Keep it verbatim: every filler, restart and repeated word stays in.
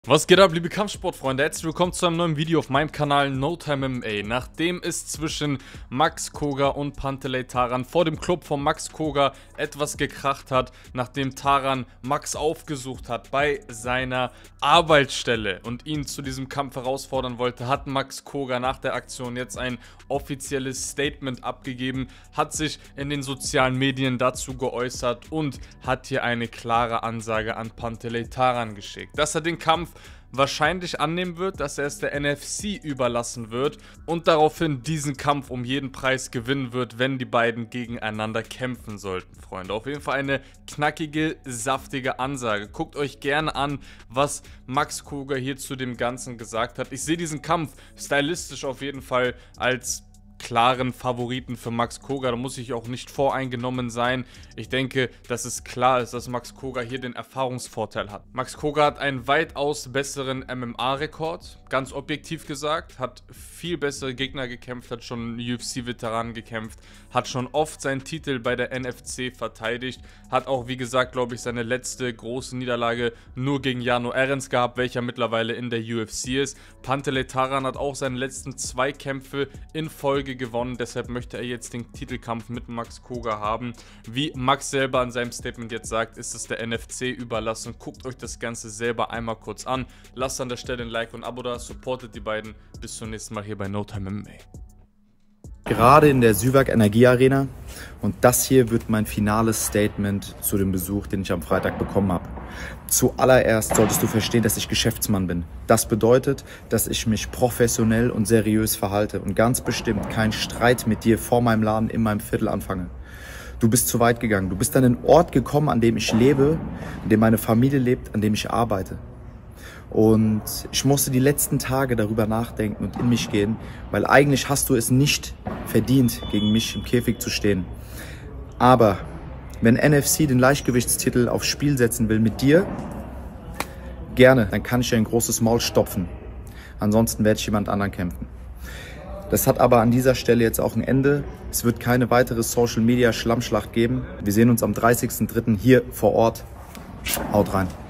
Was geht ab, liebe Kampfsportfreunde? Herzlich willkommen zu einem neuen Video auf meinem Kanal NoTime M M A. Nachdem es zwischen Max Coga und Panteley Taran vor dem Club von Max Coga etwas gekracht hat, nachdem Taran Max aufgesucht hat bei seiner Arbeitsstelle und ihn zu diesem Kampf herausfordern wollte, hat Max Coga nach der Aktion jetzt ein offizielles Statement abgegeben, hat sich in den sozialen Medien dazu geäußert und hat hier eine klare Ansage an Panteley Taran geschickt, dass er den Kampf wahrscheinlich annehmen wird, dass er es der N F C überlassen wird und daraufhin diesen Kampf um jeden Preis gewinnen wird, wenn die beiden gegeneinander kämpfen sollten, Freunde. Auf jeden Fall eine knackige, saftige Ansage. Guckt euch gerne an, was Max Coga hier zu dem Ganzen gesagt hat. Ich sehe diesen Kampf stylistisch auf jeden Fall als klaren Favoriten für Max Coga. Da muss ich auch nicht voreingenommen sein. Ich denke, dass es klar ist, dass Max Coga hier den Erfahrungsvorteil hat. Max Coga hat einen weitaus besseren M M A-Rekord, ganz objektiv gesagt, hat viel bessere Gegner gekämpft, hat schon U F C-Veteranen gekämpft, hat schon oft seinen Titel bei der N F C verteidigt, hat auch, wie gesagt, glaube ich, seine letzte große Niederlage nur gegen Jano Ehrens gehabt, welcher mittlerweile in der U F C ist. Panteley Taran hat auch seine letzten zwei Kämpfe in Folge gewonnen, deshalb möchte er jetzt den Titelkampf mit Max Coga haben. Wie Max selber in seinem Statement jetzt sagt, ist es der N F C überlassen. Guckt euch das Ganze selber einmal kurz an. Lasst an der Stelle ein Like und ein Abo da, supportet die beiden. Bis zum nächsten Mal hier bei NoTime M M A. Gerade in der Süwag Energie Arena, und das hier wird mein finales Statement zu dem Besuch, den ich am Freitag bekommen habe. Zuallererst solltest du verstehen, dass ich Geschäftsmann bin. Das bedeutet, dass ich mich professionell und seriös verhalte und ganz bestimmt keinen Streit mit dir vor meinem Laden in meinem Viertel anfange. Du bist zu weit gegangen. Du bist an den Ort gekommen, an dem ich lebe, an dem meine Familie lebt, an dem ich arbeite. Und ich musste die letzten Tage darüber nachdenken und in mich gehen, weil eigentlich hast du es nicht verdient, gegen mich im Käfig zu stehen. Aber wenn N F C den Leichtgewichtstitel aufs Spiel setzen will mit dir, gerne, dann kann ich dir ein großes Maul stopfen. Ansonsten werde ich jemand anderen kämpfen. Das hat aber an dieser Stelle jetzt auch ein Ende. Es wird keine weitere Social-Media-Schlammschlacht geben. Wir sehen uns am dreißigsten dritten hier vor Ort. Haut rein.